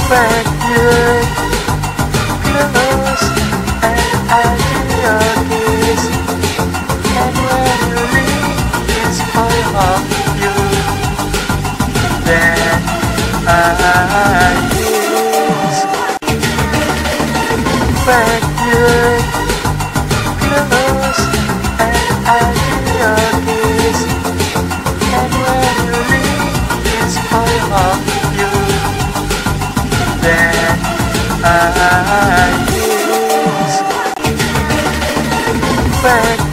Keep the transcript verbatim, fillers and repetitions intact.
When you're close and I feel your kiss, and when you leave, it's all of you. Then I kiss. When you're close and I feel your kiss, and when you leave, it's all of you. Then I kiss. When